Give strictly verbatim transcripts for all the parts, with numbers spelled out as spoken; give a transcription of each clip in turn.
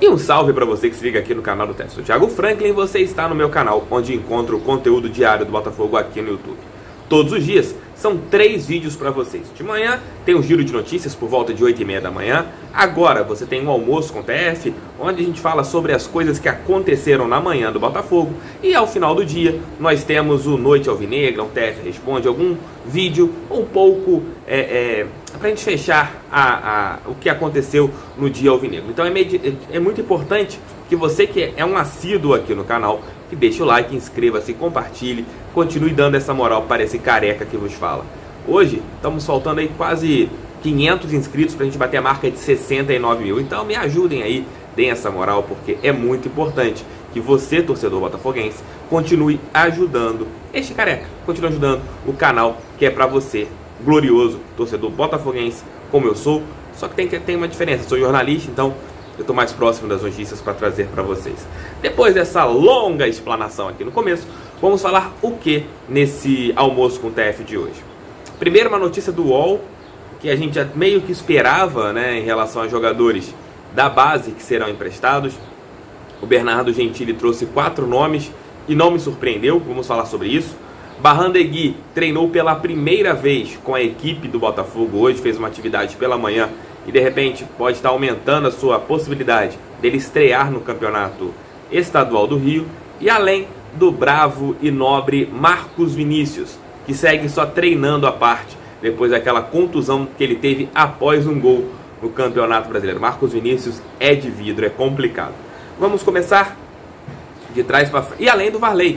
E um salve para você que se liga aqui no canal do T E F. Sou o Thiago Franklin e você está no meu canal, onde encontra o conteúdo diário do Botafogo aqui no YouTube. Todos os dias são três vídeos para vocês. De manhã tem um giro de notícias por volta de oito e meia da manhã. Agora você tem um almoço com o T E F, onde a gente fala sobre as coisas que aconteceram na manhã do Botafogo. E ao final do dia nós temos o Noite Alvinegra, um T F Responde, algum vídeo um pouco é, é, para a gente fechar a, a, o que aconteceu no dia alvinegro. Então é, é muito importante que você que é um assíduo aqui no canal, que deixe o like, inscreva-se, compartilhe, continue dando essa moral para esse careca que vos fala. Hoje estamos faltando aí quase quinhentos inscritos para a gente bater a marca de sessenta e nove mil. Então me ajudem aí, deem essa moral, porque é muito importante que você, torcedor botafoguense, continue ajudando este careca, continue ajudando o canal que é para você, glorioso torcedor botafoguense, como eu sou. Só que tem, tem uma diferença, eu sou jornalista, então eu estou mais próximo das notícias para trazer para vocês. Depois dessa longa explanação aqui no começo, vamos falar o que nesse almoço com o T F de hoje. Primeiro, uma notícia do U O L, que a gente já meio que esperava, né, em relação a jogadores da base que serão emprestados. O Bernardo Gentili trouxe quatro nomes e não me surpreendeu, vamos falar sobre isso. Barrandegui treinou pela primeira vez com a equipe do Botafogo hoje, fez uma atividade pela manhã e de repente pode estar aumentando a sua possibilidade dele estrear no campeonato estadual do Rio. E além do bravo e nobre Marcos Vinícius, que segue só treinando à parte depois daquela contusão que ele teve após um gol no Campeonato Brasileiro. Marcos Vinícius é de vidro, é complicado. Vamos começar de trás para frente. E além do Varley,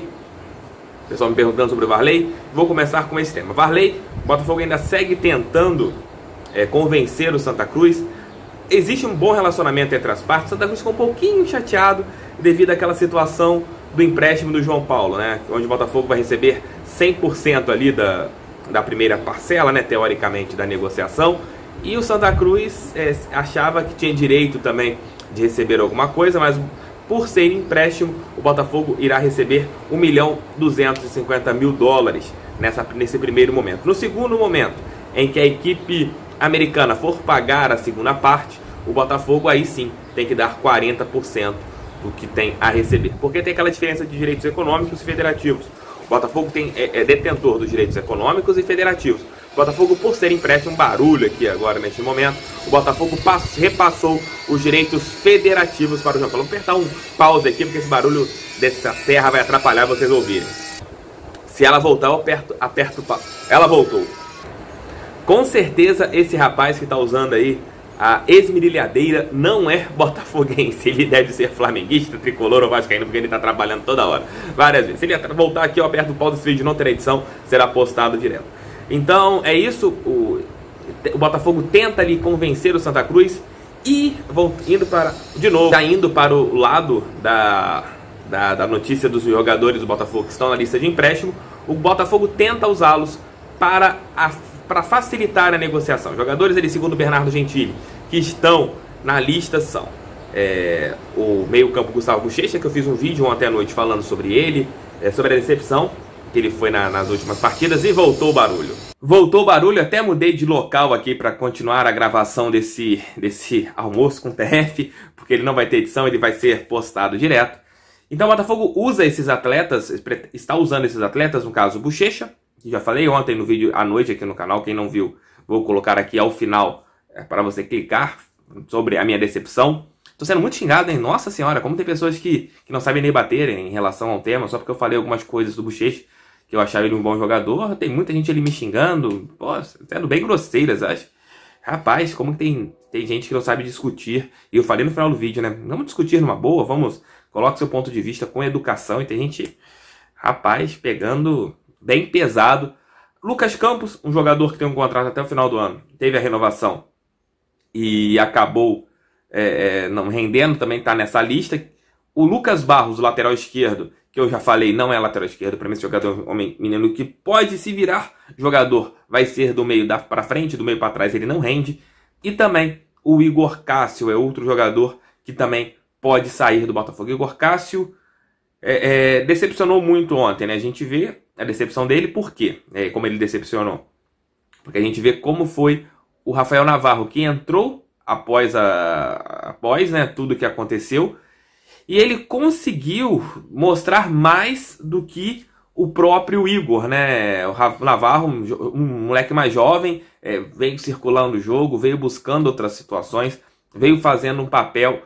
o pessoal me perguntando sobre o Varley, vou começar com esse tema. Varley, o Botafogo ainda segue tentando é, convencer o Santa Cruz. Existe um bom relacionamento entre as partes. O Santa Cruz ficou um pouquinho chateado devido àquela situação do empréstimo do João Paulo, né? Onde o Botafogo vai receber cem por cento ali da, da primeira parcela, né, teoricamente, da negociação. E o Santa Cruz é, achava que tinha direito também de receber alguma coisa, mas por ser empréstimo, o Botafogo irá receber um milhão duzentos e cinquenta mil dólares nessa, nesse primeiro momento. No segundo momento, em que a equipe americana for pagar a segunda parte, o Botafogo aí sim tem que dar quarenta por cento do que tem a receber. Porque tem aquela diferença de direitos econômicos e federativos. O Botafogo tem, é, é detentor dos direitos econômicos e federativos. O Botafogo, por ser empréstimo, um barulho aqui agora neste momento, o Botafogo passou, repassou os direitos federativos para o João Paulo. Vou apertar um pause aqui, porque esse barulho dessa serra vai atrapalhar vocês ouvirem. Se ela voltar, eu aperto, aperto o pause. Ela voltou. Com certeza esse rapaz que está usando aí a esmerilhadeira não é botafoguense. Ele deve ser flamenguista, tricolor ou vascaíno, porque ele está trabalhando toda hora, várias vezes. Se ele voltar aqui, eu aperto o pause, esse vídeo não terá edição, será postado direto. Então é isso, o, o Botafogo tenta ali convencer o Santa Cruz e vou indo para, de novo, tá indo para o lado da, da, da notícia dos jogadores do Botafogo que estão na lista de empréstimo. O Botafogo tenta usá-los para, a, para facilitar a negociação. Jogadores ali, segundo o Bernardo Gentili, que estão na lista são é, o meio-campo Gustavo Bochecha, que eu fiz um vídeo ontem à noite falando sobre ele, é, sobre a decepção que ele foi na, nas últimas partidas, e voltou o barulho. Voltou o barulho, até mudei de local aqui para continuar a gravação desse, desse almoço com o T F, porque ele não vai ter edição, ele vai ser postado direto. Então o Botafogo usa esses atletas, está usando esses atletas, no caso o Bochecha, que já falei ontem no vídeo à noite aqui no canal, quem não viu, vou colocar aqui ao final é, para você clicar sobre a minha decepção. Tô sendo muito xingado, hein? Nossa senhora, como tem pessoas que, que não sabem nem bater em relação ao tema, só porque eu falei algumas coisas do Bochecha, que eu achava ele um bom jogador. Tem muita gente ali me xingando, pô, sendo bem grosseiras, acho. Rapaz, como que tem, tem gente que não sabe discutir. E eu falei no final do vídeo, né? Vamos discutir numa boa, vamos, coloque seu ponto de vista com educação. E tem gente, rapaz, pegando bem pesado. Lucas Campos, um jogador que tem um contrato até o final do ano, teve a renovação e acabou é, é, não rendendo, também está nessa lista. O Lucas Barros, o lateral esquerdo, que eu já falei, não é lateral esquerdo. Para mim, esse jogador é um homem, menino que pode se virar jogador, vai ser do meio para frente, do meio para trás, ele não rende. E também o Igor Cássio é outro jogador que também pode sair do Botafogo. Igor Cássio é, é, decepcionou muito ontem, né? A gente vê a decepção dele, por quê? É, como ele decepcionou. Porque a gente vê como foi o Rafael Navarro, que entrou após, a, após né, tudo que aconteceu. E ele conseguiu mostrar mais do que o próprio Igor, né? O Navarro, um, um moleque mais jovem, é, veio circulando o jogo, veio buscando outras situações, veio fazendo um papel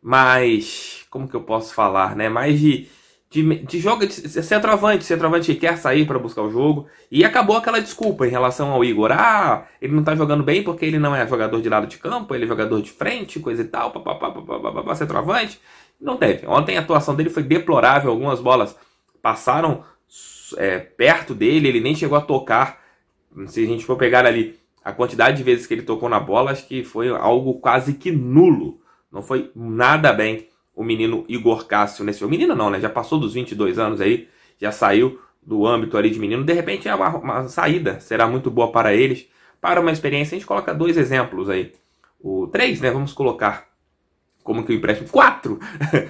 mais, como que eu posso falar, né? Mais de, de, de jogo, de centroavante, centroavante que quer sair para buscar o jogo. E acabou aquela desculpa em relação ao Igor. Ah, ele não tá jogando bem porque ele não é jogador de lado de campo, ele é jogador de frente, coisa e tal, papapá, papapá, centroavante. Não teve. Ontem a atuação dele foi deplorável, algumas bolas passaram é, perto dele, ele nem chegou a tocar. Se a gente for pegar ali a quantidade de vezes que ele tocou na bola, acho que foi algo quase que nulo. Não foi nada bem o menino Igor Cássio nesse jogo. Menino não, né? Já passou dos vinte e dois anos aí, já saiu do âmbito ali de menino. De repente é uma, uma saída, será muito boa para eles. Para uma experiência, a gente coloca dois exemplos aí. O três, né? Vamos colocar como que o empréstimo... Quatro!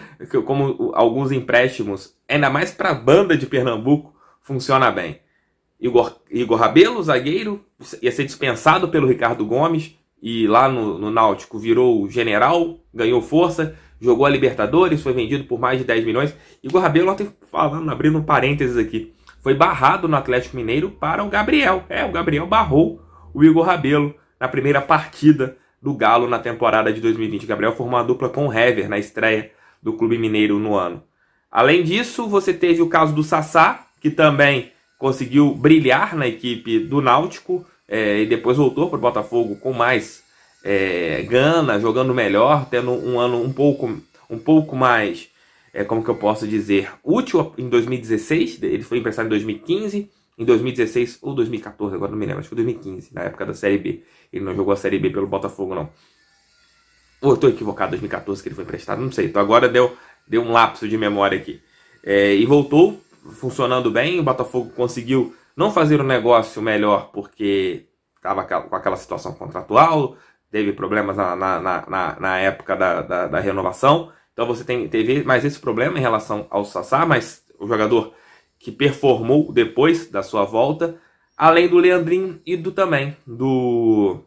Como alguns empréstimos, ainda mais para a banda de Pernambuco, funciona bem. Igor, Igor Rabelo, zagueiro, ia ser dispensado pelo Ricardo Gomes, e lá no, no Náutico virou general, ganhou força, jogou a Libertadores, foi vendido por mais de dez milhões. Igor Rabelo, ontem falando, abrindo um parênteses aqui, foi barrado no Atlético Mineiro para o Gabriel. É, o Gabriel barrou o Igor Rabelo na primeira partida do Galo na temporada de dois mil e vinte. Gabriel formou uma dupla com o Hever na estreia do Clube Mineiro no ano. Além disso, você teve o caso do Sassá, que também conseguiu brilhar na equipe do Náutico, é, e depois voltou para o Botafogo com mais é, gana, jogando melhor, tendo um ano um pouco, um pouco mais, é, como que eu posso dizer, útil em dois mil e dezesseis. Ele foi emprestado em dois mil e quinze, em dois mil e dezesseis ou dois mil e quatorze, agora não me lembro, acho que foi dois mil e quinze, na época da Série B. Ele não jogou a Série B pelo Botafogo, não. Ou eu estou equivocado, dois mil e quatorze que ele foi emprestado, não sei. Então agora deu, deu um lapso de memória aqui. É, e voltou funcionando bem, o Botafogo conseguiu não fazer um negócio melhor porque estava com aquela situação contratual, teve problemas na, na, na, na época da, da, da renovação. Então você tem, teve mais esse problema em relação ao Sassá, mas o jogador que performou depois da sua volta, além do Leandrinho e do também do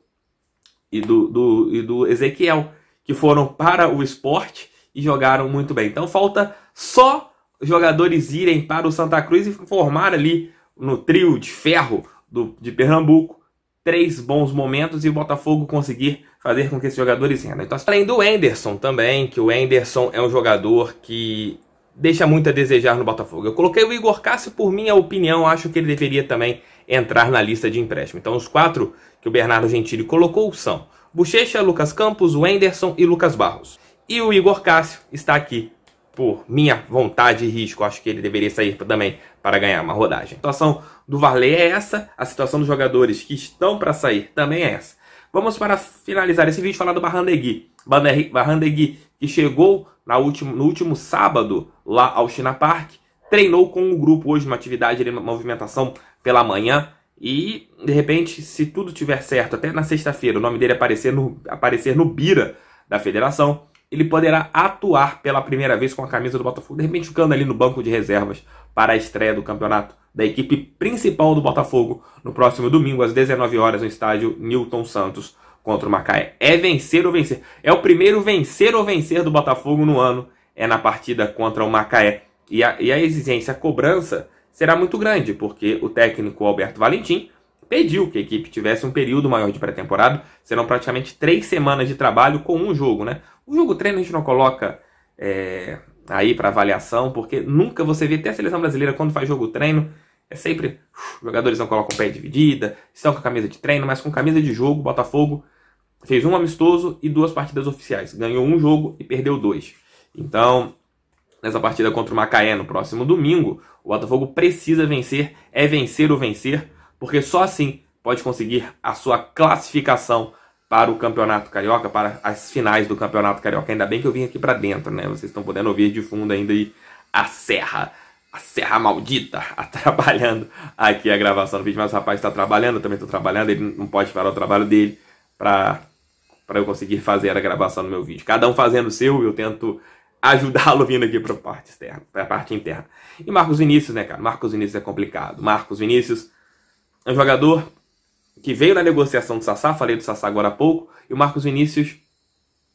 e do, do, e do Ezequiel, que foram para o Sport e jogaram muito bem. Então falta só jogadores irem para o Santa Cruz e formar ali no trio de ferro do, de Pernambuco três bons momentos e o Botafogo conseguir fazer com que esses jogadores rendam. Então, além do Henderson também, que o Henderson é um jogador que deixa muito a desejar no Botafogo. Eu coloquei o Igor Cássio, por minha opinião, acho que ele deveria também entrar na lista de empréstimo. Então os quatro que o Bernardo Gentili colocou são Bochecha, Lucas Campos, o Henderson e Lucas Barros. E o Igor Cássio está aqui por minha vontade e risco. Acho que ele deveria sair também para ganhar uma rodagem. A situação do Varley é essa, a situação dos jogadores que estão para sair também é essa. Vamos para finalizar esse vídeo falar do Barrandegui. Barrandegui que chegou na último, no último sábado lá ao China Park, treinou com o grupo hoje, uma atividade de movimentação pela manhã, e de repente, se tudo tiver certo, até na sexta-feira o nome dele aparecer no, aparecer no Bira da federação, ele poderá atuar pela primeira vez com a camisa do Botafogo, de repente ficando ali no banco de reservas para a estreia do campeonato da equipe principal do Botafogo no próximo domingo às dezenove horas no estádio Newton Santos contra o Macaé. É vencer ou vencer. É o primeiro vencer ou vencer do Botafogo no ano, é na partida contra o Macaé. E a, e a exigência, a cobrança será muito grande, porque o técnico Alberto Valentim pediu que a equipe tivesse um período maior de pré-temporada. Serão praticamente três semanas de trabalho com um jogo, né? O jogo treino a gente não coloca é, aí para avaliação, porque nunca você vê, até a seleção brasileira quando faz jogo treino, é sempre, os jogadores não colocam pé dividida, estão com a camisa de treino, mas com camisa de jogo. O Botafogo fez um amistoso e duas partidas oficiais. Ganhou um jogo e perdeu dois. Então, nessa partida contra o Macaé no próximo domingo, o Botafogo precisa vencer, é vencer ou vencer, porque só assim pode conseguir a sua classificação para o Campeonato Carioca, para as finais do Campeonato Carioca. Ainda bem que eu vim aqui para dentro, né? Vocês estão podendo ouvir de fundo ainda aí a Serra, a Serra Maldita, a, trabalhando aqui a gravação do vídeo. Mas o rapaz está trabalhando, eu também estou trabalhando, ele não pode parar o trabalho dele para para eu conseguir fazer a gravação do meu vídeo. Cada um fazendo o seu, eu tento ajudá-lo vindo aqui para a parte externa, para a parte interna. E Marcos Vinícius, né, cara? Marcos Vinícius é complicado. Marcos Vinícius é um jogador que veio na negociação do Sassá, falei do Sassá agora há pouco, e o Marcos Vinícius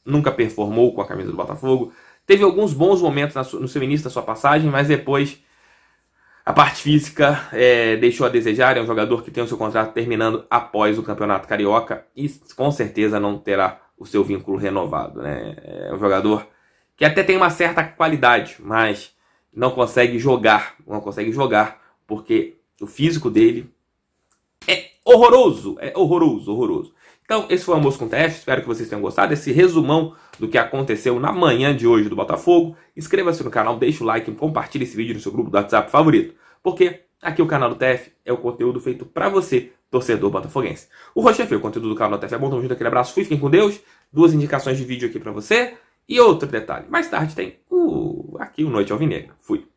nunca performou com a camisa do Botafogo. Teve alguns bons momentos no seu início da sua passagem, mas depois a parte física é, deixou a desejar. É um jogador que tem o seu contrato terminando após o Campeonato Carioca e com certeza não terá o seu vínculo renovado, né? É um jogador que até tem uma certa qualidade, mas não consegue jogar, não consegue jogar porque o físico dele é horroroso, é horroroso, horroroso. Então, esse foi o Almoço com Teste, espero que vocês tenham gostado desse resumão do que aconteceu na manhã de hoje do Botafogo. Inscreva-se no canal, deixa o like, compartilhe esse vídeo no seu grupo do WhatsApp favorito, porque aqui o canal do T F é o conteúdo feito pra você, torcedor botafoguense. O Rocha Feio, o conteúdo do canal do T F é bom, tamo junto, aquele abraço, fui, fiquem com Deus, duas indicações de vídeo aqui pra você, e outro detalhe, mais tarde tem o... aqui o Noite Alvinegra. Fui.